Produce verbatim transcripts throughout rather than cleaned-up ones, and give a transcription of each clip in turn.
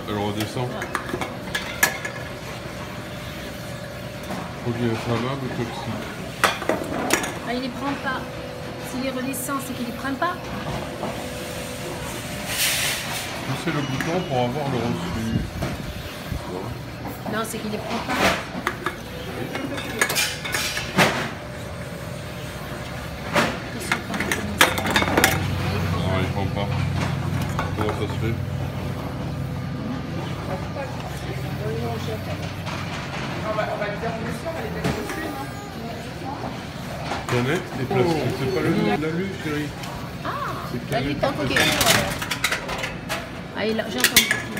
elle redescend. Ouais. Produit inflammable ou toxique. Ah, il les prend pas. S'il les redescend, c'est qu'il les prend pas. Poussez le bouton pour avoir le reçu. Non, c'est qu'il les prend pas. Non, il prend pas. Comment ça se fait? On va, on va le faire dessus, on va les mettre dessus, non? Canette et plastique. Oh. C'est pas le nom de la lue, chérie. Ah, c'est la lutte en coquille. Ah, il a, j'ai entendu.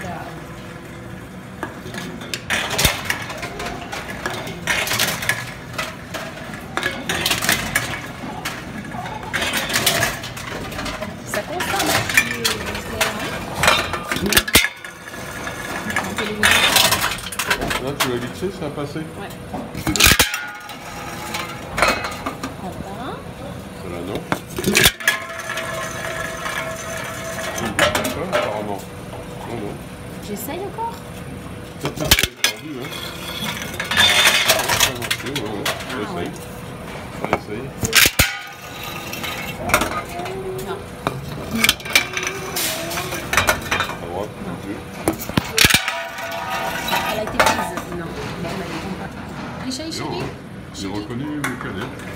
Ça consomme. Là, tu l'as vixé, ça a passé? Ouais. C'est là, non? C'est ça, apparemment. Non, non. J'essaye encore. Peut-être que c'est tordu, hein? Ça a marché, ouais, ouais. J'essaye. J'essaye. Non. À droite, non plus. Elle a été prise. Non. Bon, elle est pas. Richard, chérie? J'ai reconnu le canette.